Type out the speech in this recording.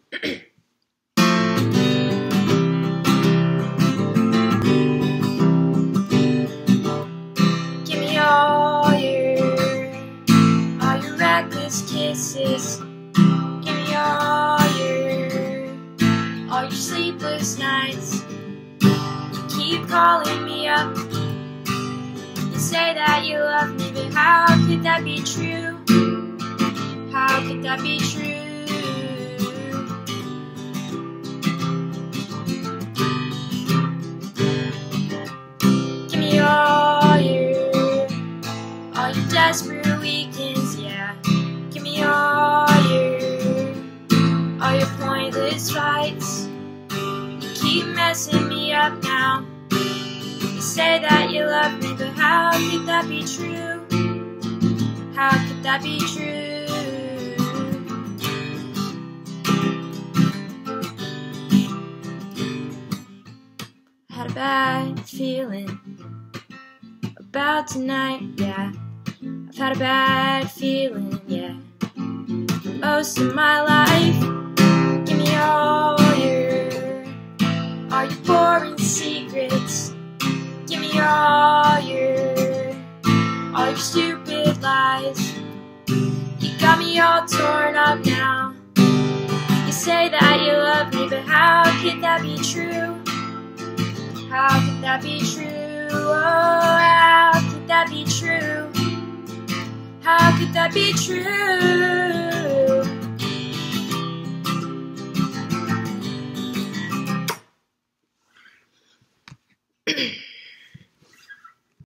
Give me all your reckless kisses. Give me all your sleepless nights. You keep calling me up. You say that you love me, but how could that be true? How could that be true? Give me all your desperate weekends, yeah. Give me all your pointless fights. You keep messing me up now. You say that you love me, but how could that be true? How could that be true? I had a bad feeling about tonight, yeah. I've had a bad feeling, yeah, most of my life. Give me all your boring secrets. Give me all your stupid lies. You got me all torn up now. You say that you love me, but how could that be true? How could that be true? Oh, how could that be true? How could that be true?